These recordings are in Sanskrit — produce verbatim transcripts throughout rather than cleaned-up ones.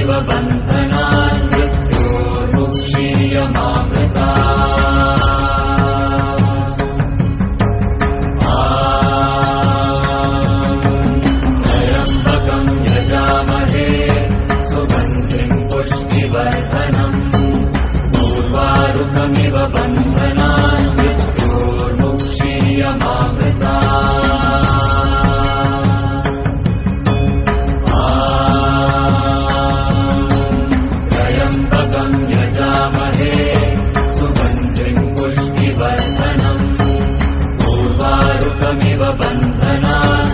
मृत्योर्मुक्षीयमामृतात् त्र्यम्बकं यजामहे सुगन्धिं पुष्टिवर्धनम् उर्वारुकमिव बन्धनान् मृत्योर्मुक्षीयमामृतात् त्र्यम्बकं यजामहे सुगन्धिं पुष्टिवर्धनम् उर्वारुकमिव बन्धनान्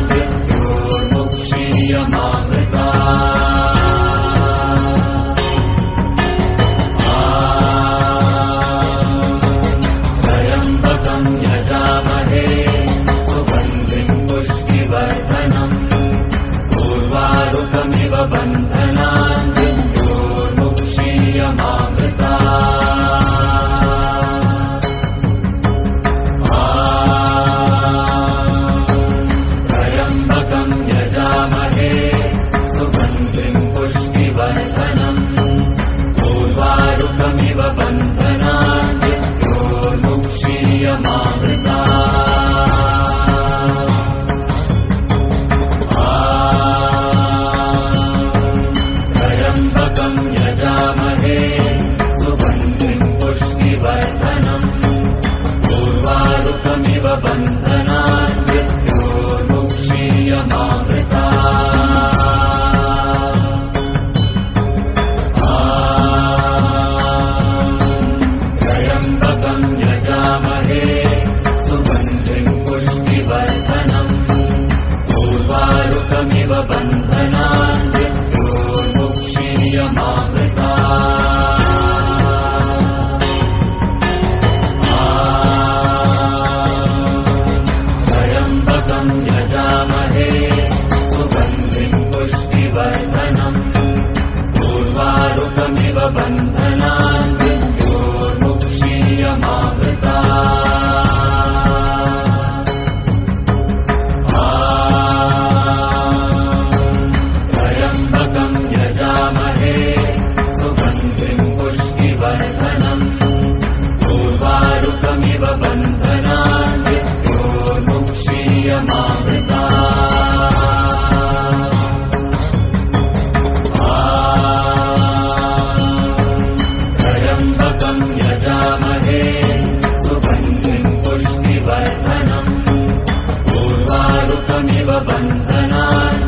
त्र्यम्बकं यजामहे सुगन्धिं पुष्टिवर्धनम् उर्वारुकमिव बन्धनान् त्र्यम्बकं यजामहे सुगन्धिं पुष्टिवर्धनम् उर्वारुकमिव बन्धनान् त्र्यम्बकं यजामहे सुगन्धिं पुष्टिवर्धनम् उर्वारुकमिव बन्धनान् त्र्यम्बकं यजामहे सुगन्धिं पुष्टिवर्धनम् उर्वारुकमिव बन्धनान् त्र्यम्बकं यजामहे सुगन्धिं पुष्टिवर्धनम् उर्वारुकमिव बन्धनान् त्र्यम्बकं यजामहे सुगन्धिं पुष्टिवर्धनम् उर्वारुकमिव बन्धनान् त्र्यम्बकं यजामहे सुगन्धिं पुष्टिवर्धनम् उर्वारुकमिव बन्धनान्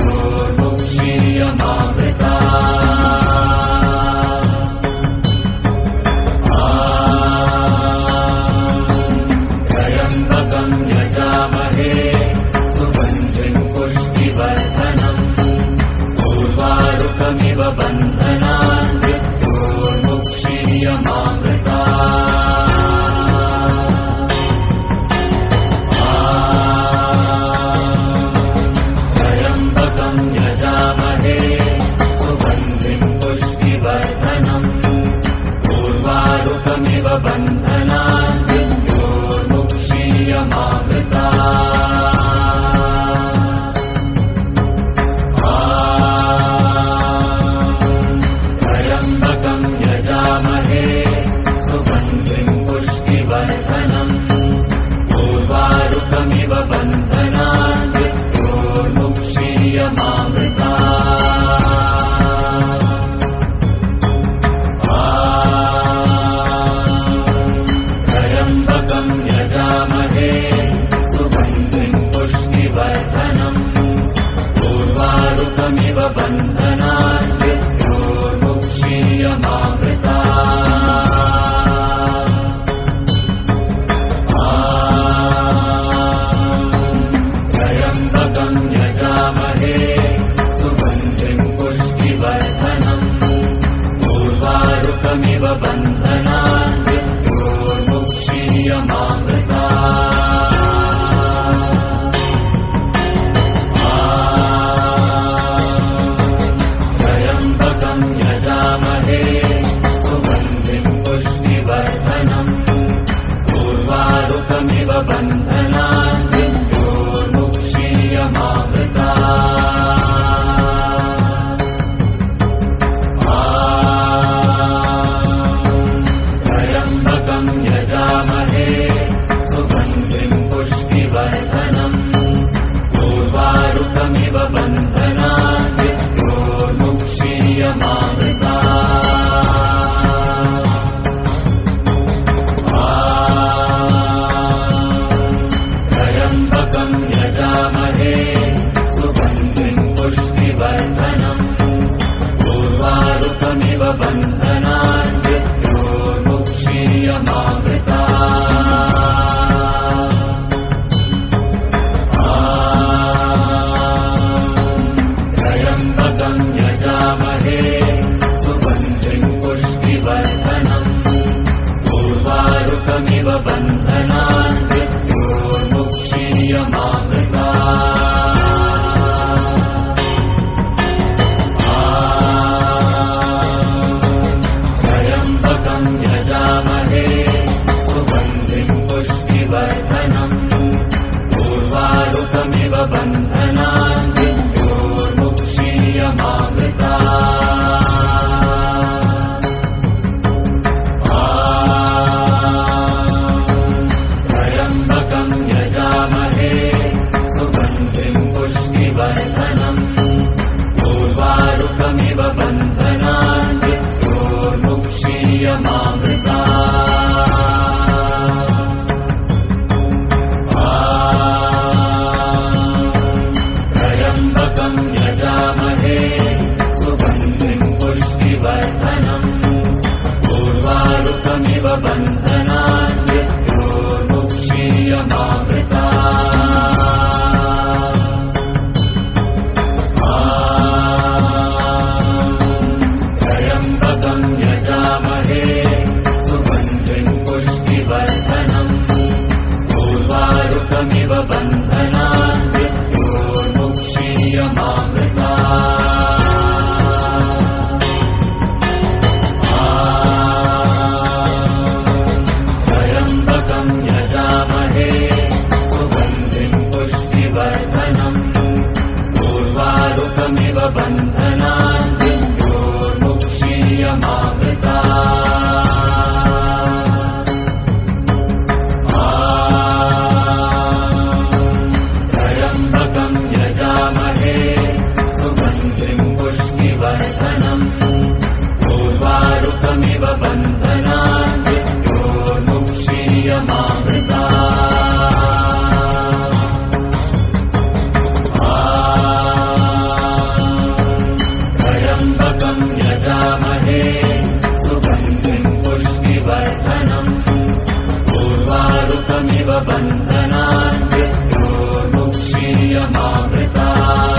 त्र्यम्बकं यजामहे सुगन्धिं पुष्टिवर्धनम् उर्वारुकमिव बन्धनान् त्र्यम्बकं यजामहे सुगन्धिं पुष्टिवर्धनम् उर्वारुकमिव बन्धनान् त्र्यम्बकं यजामहे सुगन्धिं पुष्टिवर्धनम् उर्वारुकमिव बन्धनान् त्र्यम्बकं यजामहे सुगन्धिं पुष्टिवर्धनम् उर्वारुकमिव बन्धनान् त्र्यम्बकं यजामहे सुगन्धिं पुष्टिवर्धनम् उर्वारुकमिव बन्धनान् त्र्यम्बकं यजामहे सुगन्धिं पुष्टिवर्धनम् उर्वारुकमिव बन्धनान् त्र्यम्बकं मुक्षीयमामृता त्र्यम्बकं यजामहे सुगन्धिं पुष्टिवर्धनम् उर्वारुकमिव बन्धनान् मृत्योर्मुक्षीयमामृता त्र्यम्बकं यजामहे सुगन्धिं पुष्टिवर्धनम् उर्वारुकमिव बन्धनान् मृत्योर्मुक्षीयमामृता उर्वारुकमिव बन्धनान् मृत्योर्मुक्षीयमामृता त्र्यम्बकं यजामहे सुगन्धिं पुष्टिवर्धनम् उर्वारुकमिव बन्धनान् मृत्योर्मुक्षीयमामृता यजामहे सुगन्धिं पुष्टिवर्धनम् उर्वारुकमिव बन्धनान् मृत्योर्मुक्षीयमामृता त्र्यम्बकं यजामहे सुगन्धिं पुष्टिवर्धनम् उर्वारुकमिव बन्धनान् मृत्योर्मुक्षीयमामृता त्र्यम्बकं यजामहे सुगन्धिं पुष्टिवर्धनम् उर्वारुकमिव बन्धनान् मृत्योर्मुक्षीयमामृता त्र्यम्बकं यजामहे सुगन्धिं पुष्टिवर्धनम् उर्वारुकमिव बन्धनान् मृत्योर्मुक्षीयमामृता त्र्यम्बकं यजामहे सुगन्धिं पुष्टिवर्धनम् उर्वारुकमिव बन्धनान् मृत्योर्मुक्षीयमामृता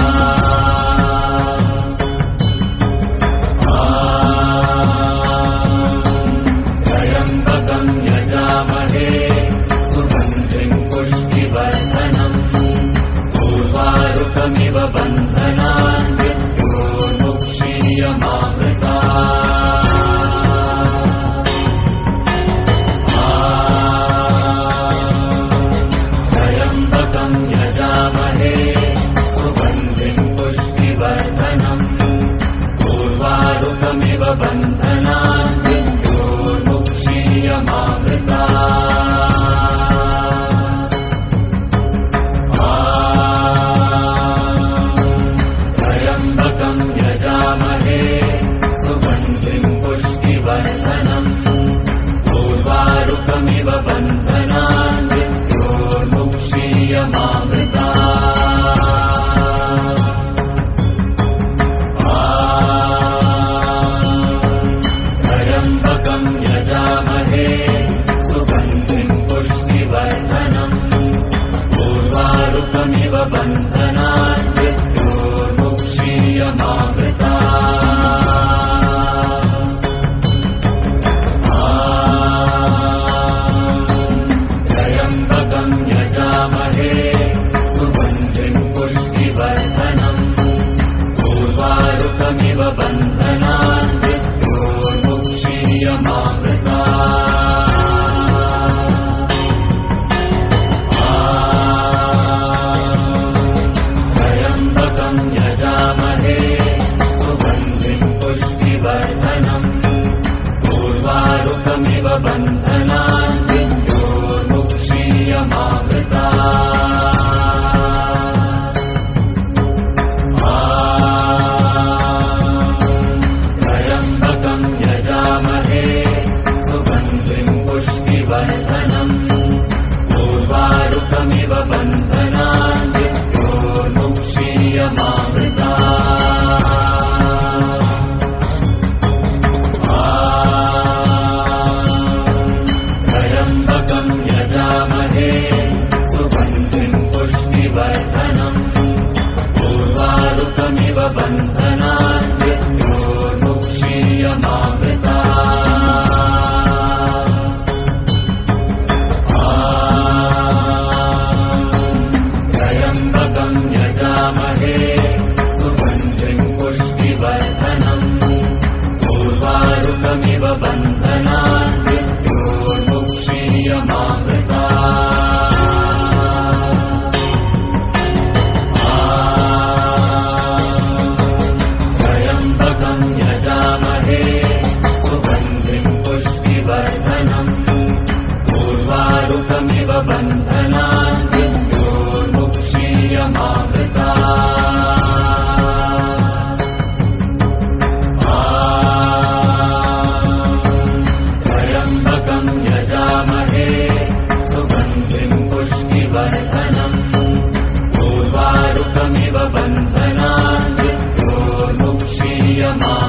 त्र्यम्बकं यजामहे सुगन्धिं पुष्टिवर्धनम् उर्वारुकमिव बन्धनान् मृत्योर्मुक्षीयमामृता त्र्यम्बकं यजामहे सुगन्धिं पुष्टिवर्धनम् उर्वारुकमिव बन्धनान् मृत्योर्मुक्षीयमामृता त्र्यम्बकं यजामहे सुगन्धिं पुष्टिवर्धनम् उर्वारुकमिव बन्धनान् मृत्योर्मुक्षीयमामृता त्र्यम्बकं यजामहे सुगन्धिं पुष्टिवर्धनम् उर्वारुकमिव बन्धनान् मृत्योर्मुक्षीयमामृता त्र्यम्बकं यजामहे सुगन्धिं पुष्टिवर्धनम् उर्वारुकमिव बन्धनान् मृत्योर्मुक्षीयमामृता त्र्यम्बकं यजामहे सुगन्धिं पुष्टिवर्धनम् उर्वारुकमिव बन्धनान् मृत्योर्मुक्षीयमामृता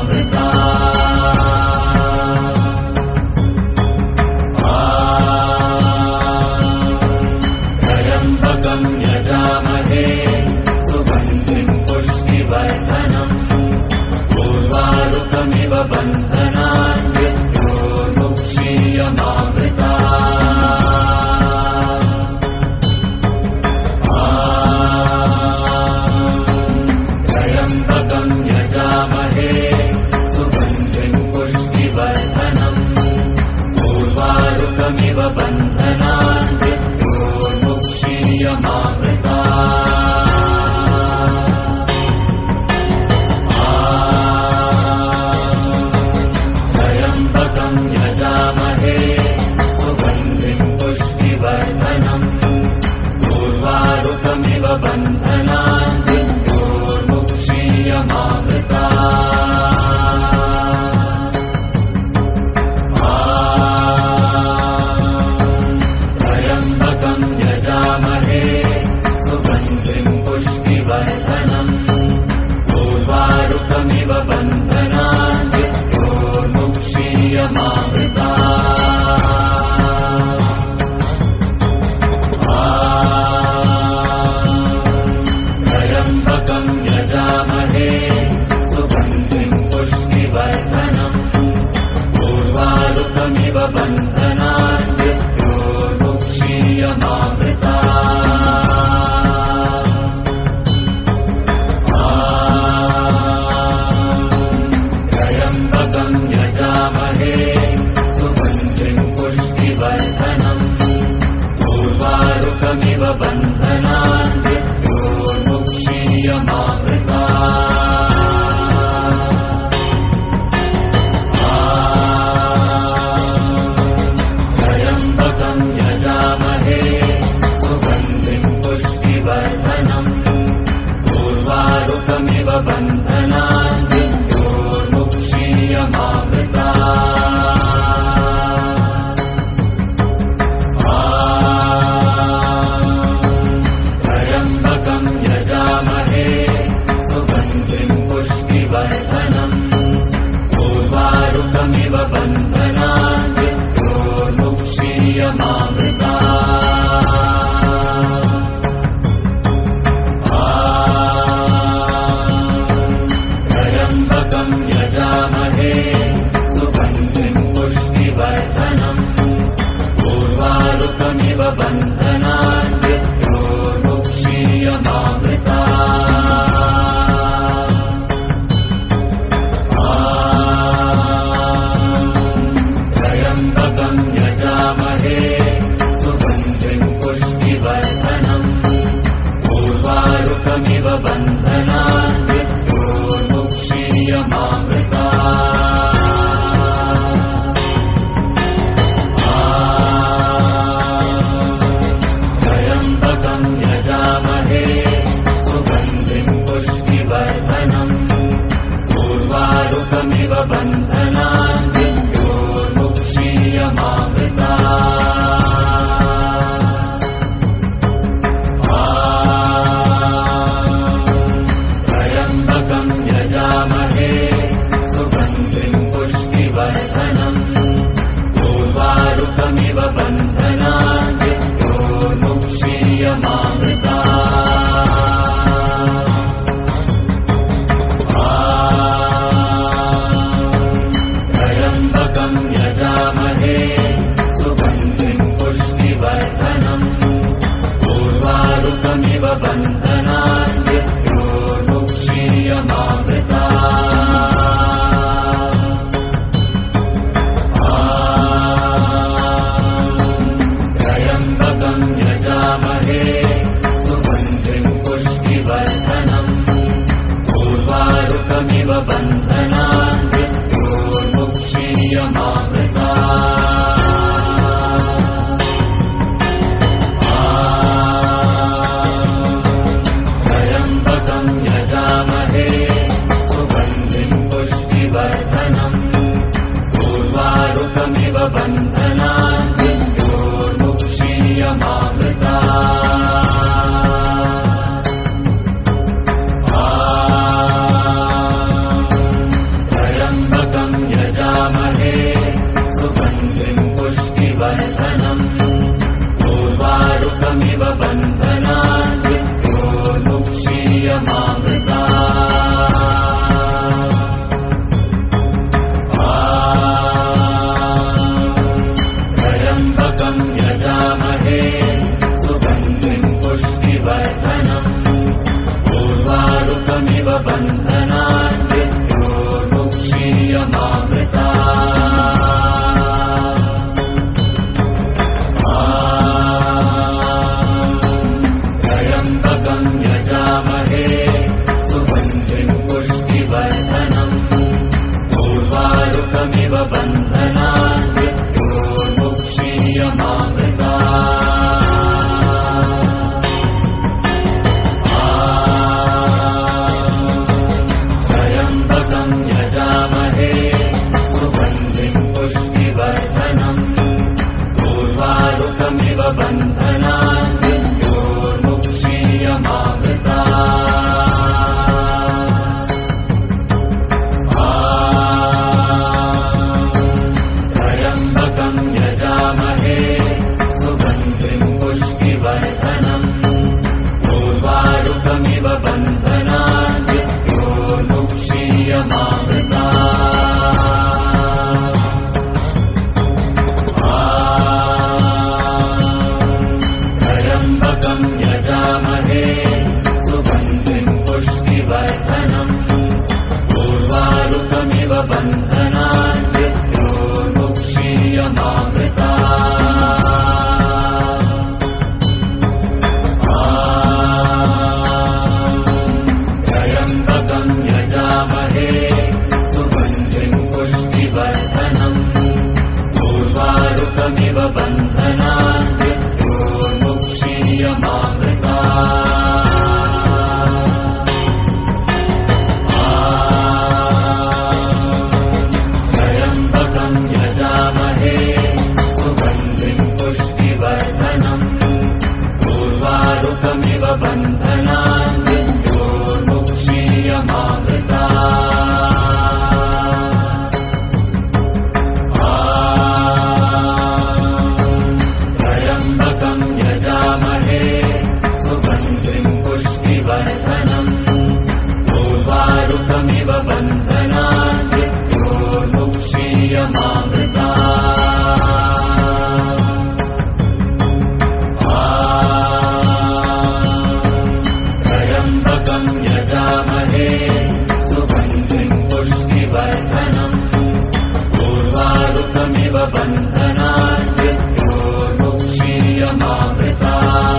मामृता त्र्यम्बकं यजामहे सुगन्धिं पुष्टिवर्धनम् उर्वारुकमिव बन्धनान् मृत्योर्मुक्षीयमामृता त्र्यम्बकं यजामहे सुगन्धिं पुष्टिवर्धनम् उर्वारुकमिव बन्धनान् मृत्योर्मुक्षीयमामृता त्र्यम्बकं यजामहे सुगन्धिं पुष्टिवर्धनम् उर्वारुकमिव बन्धनान् मृत्योर्मुक्षीयमामृता त्र्यम्बकं यजामहे सुगन्धिं पुष्टिवर्धनम् उर्वारुकमिव बन्धनान् मृत्योर्मुक्षीयमामृता त्र्यम्बकं यजामहे सुगन्धिं पुष्टिवर्धनम् उर्वारुकमिव बन्धनान् मृत्योर्मुक्षीयमामृता त्र्यम्बकं यजामहे सुगन्धिं पुष्टिवर्धनम् उर्वारुकमिव बन्धनान् मृत्योर्मुक्षीयमामृता त्र्यम्बकं यजामहे सुगन्धिं पुष्टिवर्धनम् उर्वारुकमिव बन्धनान् मृत्योर्मुक्षीयमामृता त्र्यम्बकं यजामहे सुगन्धिं पुष्टिवर्धनम् उर्वारुकमिव बन्धनान् मृत्योर्मुक्षीयमामृता त्र्यम्बकं यजामहे सुगन्धिं पुष्टिवर्धनम् उर्वारुकमिव बन्धनान् मृत्योर्मुक्षीयमामृता त्र्यम्बकं यजामहे सुगन्धिं पुष्टिवर्धनम् उर्वारुकमिव बन्धनान् मृत्योर्मुक्षीयमामृता त्र्यम्बकं यजामहे सुगन्धिं पुष्टिवर्धनम् उर्वारुकमिव बन्धनान् मृत्योर्मुक्षीयमामृता त्र्यम्बकं यजामहे सुगन्धिं पुष्टिवर्धनम् उर्वारुकमिव बन्धनान् मृत्योर्मुक्षीयमामृता मुक्षीयमामृता त्र्यम्बकं यजामहे सुगन्धिं पुष्टिवर्धनम् उर्वारुकमिव बन्धनान् मृत्योर्मुक्षीयमामृता त्र्यम्बकं यजामहे सुगन्धिं पुष्टिवर्धनम् उर्वारुकमिव बन्धनान् मृत्योर्मुक्षीयमामृता त्र्यम्बकं यजामहे सुगन्धिं पुष्टिवर्धनम् उर्वारुकमिव बन्धनान् मृत्योर्मुक्षीयमामृता त्र्यम्बकं यजामहे सुगन्धिं पुष्टिवर्धनम् उर्वारुकमिव बन्धनान् मृत्योर्मुक्षीयमामृता त्र्यम्बकं यजामहे सुगन्धिं पुष्टिवर्धनम् उर्वारुकमिव बन्धनान् मृत्योर्मुक्षीयमामृता त्र्यम्बकं यजामहे सुगन्धिं पुष्टिवर्धनम् उर्वारुकमिव बन्धनान् मृत्योर्मुक्षीयमामृता त्र्यम्बकं यजामहे सुगन्धिं पुष्टिवर्धनम् उर्वारुकमिव बन्धनान् मृत्योर्मुक्षीयमामृता त्र्यम्बकं यजामहे सुगन्धिं पुष्टिवर्धनम् उर्वारुकमिव बन्धनान् मृत्योर्मुक्षीयमामृता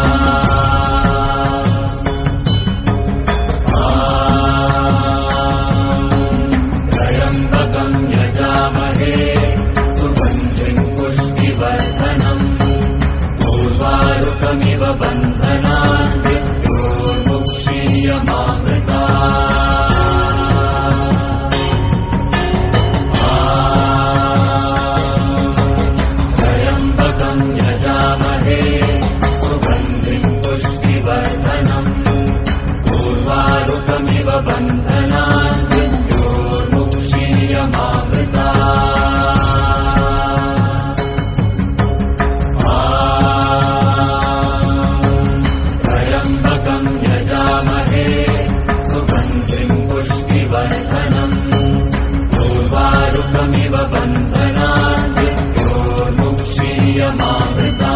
त्र्यम्बकं यजामहे सुगन्धिं पुष्टिवर्धनम् उर्वारुकमिव बन्धनान् मृत्योर्मुक्षीयमामृता त्र्यम्बकं यजामहे सुगन्धिं पुष्टिवर्धनम् उर्वारुकमिव बन्धनान् मृत्योर्मुक्षीयमामृता त्र्यम्बकं यजामहे सुगन्धिं पुष्टिवर्धनम् उर्वारुकमिव बन्धनान् मृत्योर्मुक्षीयमामृता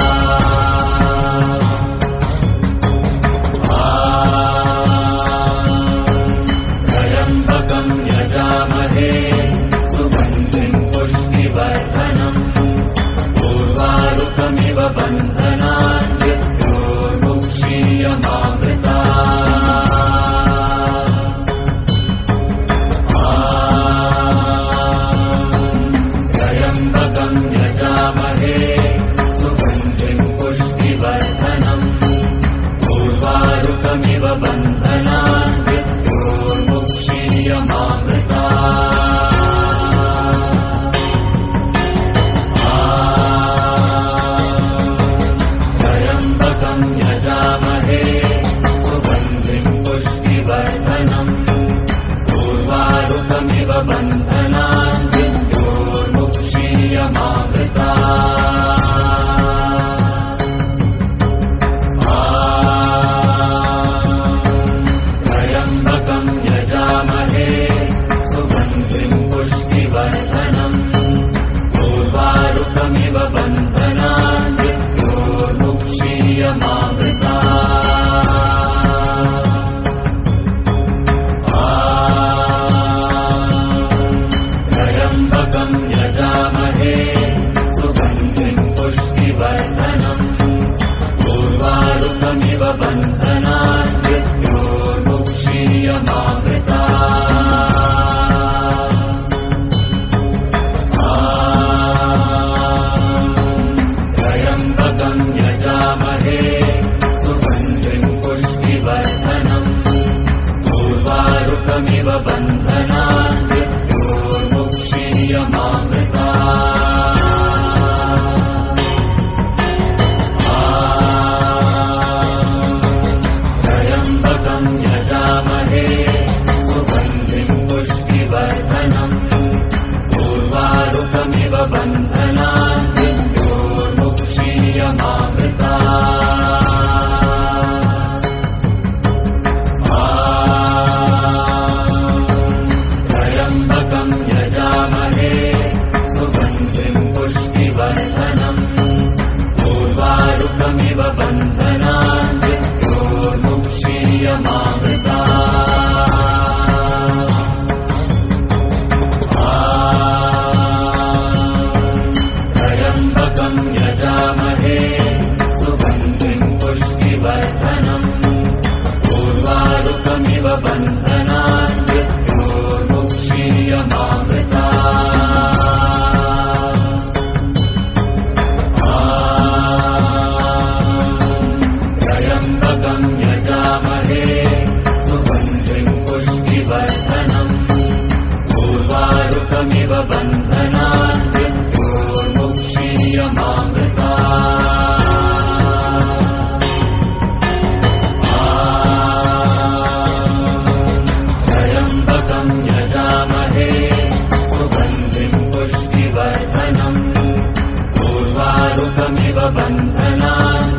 त्र्यम्बकं यजामहे सुगन्धिं पुष्टिवर्धनम् उर्वारुकमिव बन्धनान् मृत्योर्मुक्षीयमामृता त्र्यम्बकं यजामहे सुगन्धिं पुष्टिवर्धनम् उर्वारुकमिव बन्धनान् मृत्योर्मुक्षीयमामृता त्र्यम्बकं यजामहे सुगन्धिं पुष्टिवर्धनम् उर्वारुकमिव बन्धनान् मृत्योर्मुक्षीयमामृता त्र्यम्बकं यजामहे सुगन्धिं पुष्टिवर्धनम् उर्वारुकमिव बन्धनान् मृत्योर्मुक्षीयमामृता पूर्वारुकमिव बन्धनान् मृत्योर्मुक्षीयमामृतात् त्र्यम्बकं यजामहे सुगन्धिं पुष्टिवर्धनम् पूर्वारुकमिव बन्धनान्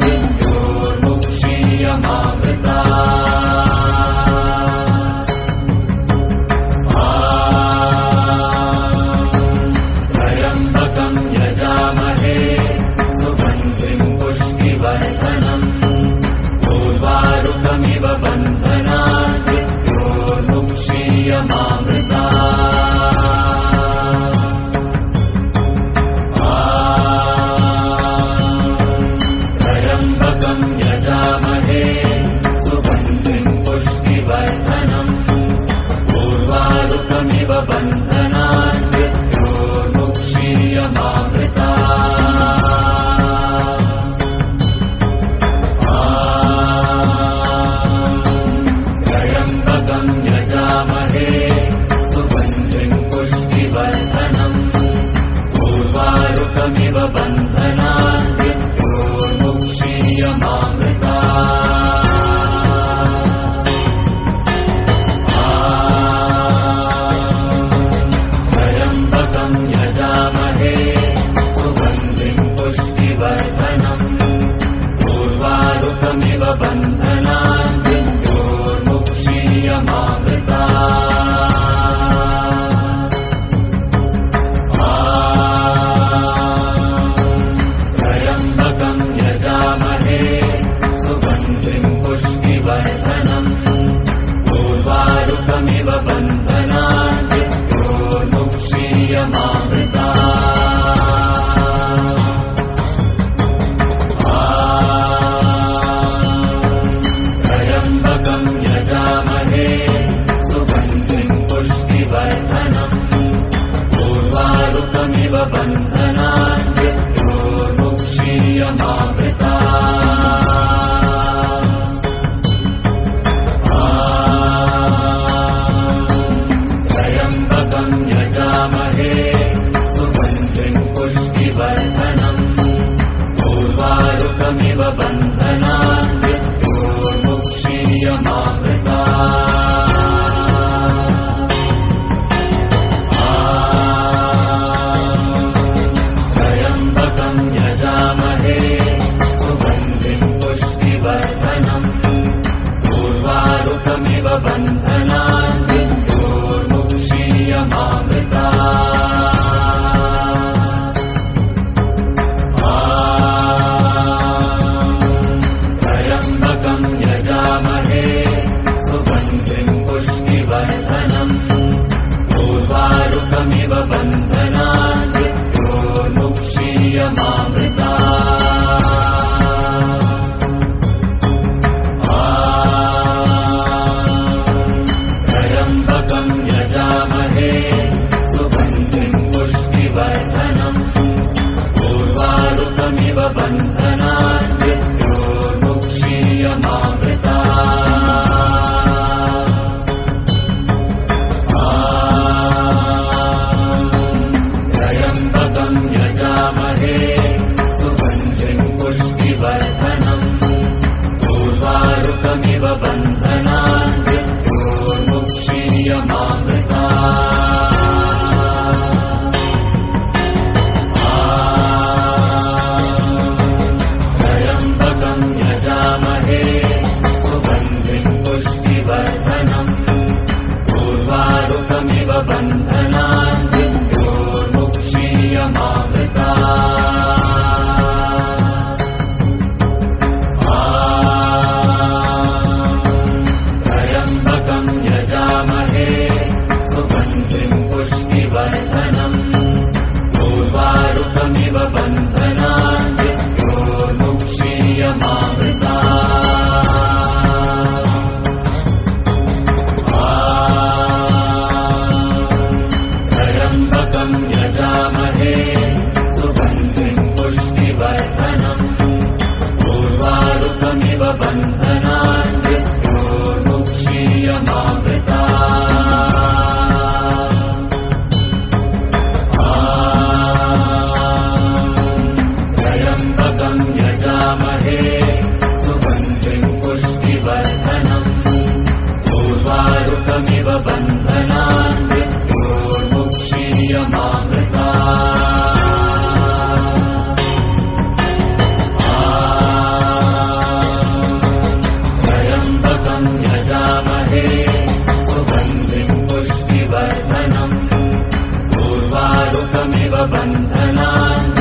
उर्वारुकमिव बन्धनान्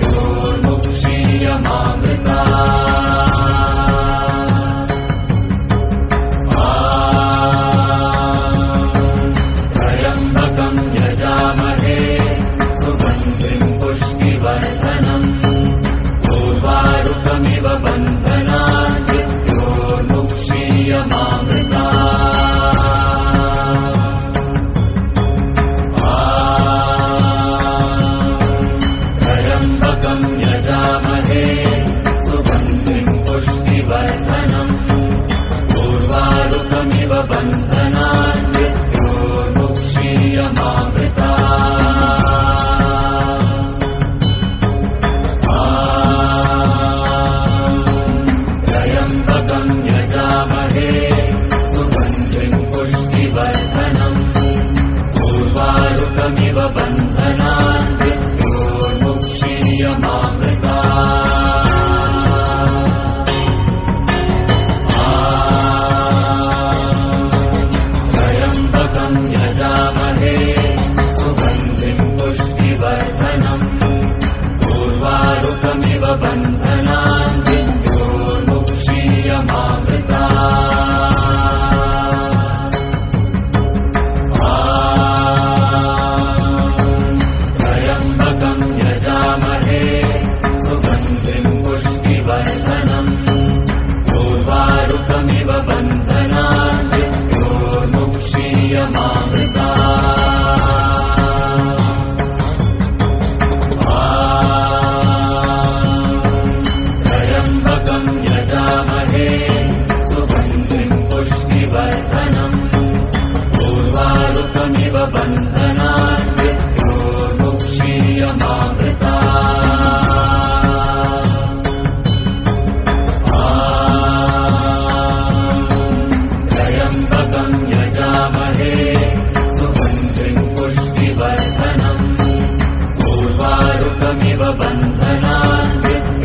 त्र्यम्बकं यजामहे सुगन्धिं पुष्टिवर्धनम् उर्वारुकमिव बन्धनान् त्र्यम्बकं यजामहे सुगन्धिं पुष्टिवर्धनम् उर्वारुकमिव बन्धनान् त्र्यम्बकं यजामहे सुगन्धिं पुष्टिवर्धनम् उर्वारुकमिव बन्धनान् त्र्यम्बकं यजामहे सुगन्धिं पुष्टिवर्धनम् उर्वारुकमिव बन्धनान् त्र्यम्बकं यजामहे सुगन्धिं पुष्टिवर्धनम् उर्वारुकमिव बन्धनान् त्र्यम्बकं यजामहे सुगन्धिं पुष्टिवर्धनम् उर्वारुकमिव बन्धनान् त्र्यम्बकं यजामहे सुगन्धिं पुष्टिवर्धनम् उर्वारुकमिव बन्धनान्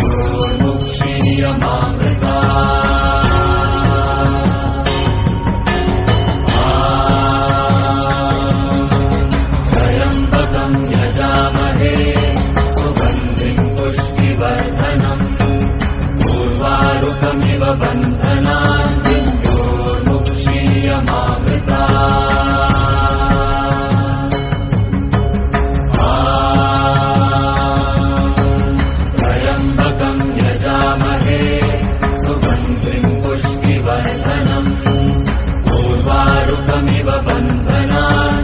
त्र्यम्बकं यजामहे सुगन्धिं पुष्टिवर्धनम् उर्वारुकमिव बन्धनान् त्र्यम्बकं यजामहे सुगन्धिं पुष्टिवर्धनम् उर्वारुकमिव बन्धनान्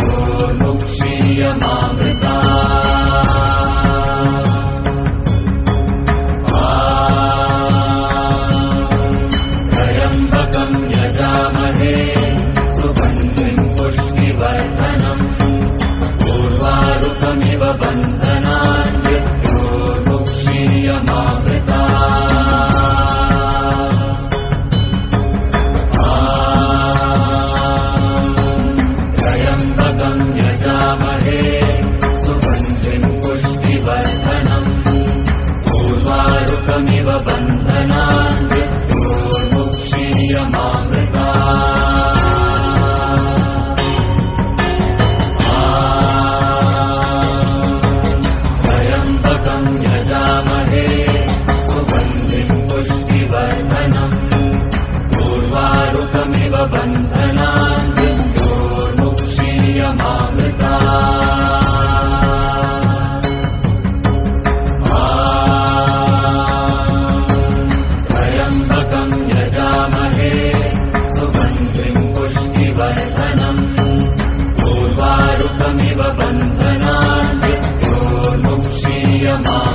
त्र्यम्बकं यजामहे सुगन्धिं पुष्टिवर्धनम् उर्वारुकमिव बन्धनान् त्र्यम्बकं यजामहे सुगन्धिं पुष्टिवर्धनम् उर्वारुकमिव बन्धनान् त्र्यम्बकं यजामहे सुगन्धिं पुष्टिवर्धनम् उर्वारुकमिव बन्धनान् त्र्यम्बकं यजामहे सुगन्धिं पुष्टिवर्धनम् उर्वारुकमिव बन्धनान्